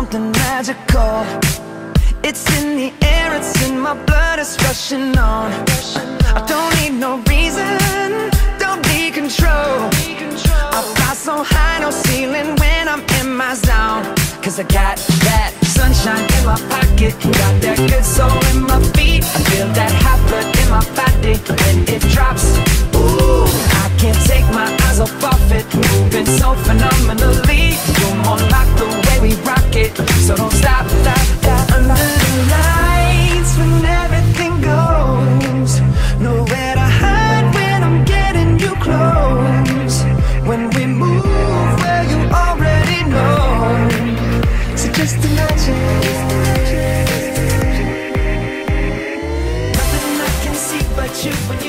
something magical. It's in the air, it's in my blood, it's rushing on. I don't need no reason, don't need control. I fly so high, no ceiling when I'm in my zone. Cause I got that sunshine in my pocket, got that good soul in my feet. I feel that hot blood in my body when it drops. Ooh, I can't take my eyes off of it, moving so phenomenally. You're more like the way we rock it, so don't stop, stop, stop. Under the lights when everything goes, nowhere to hide when I'm getting you close. When we move where you already know, so just imagine. Nothing I can see but you.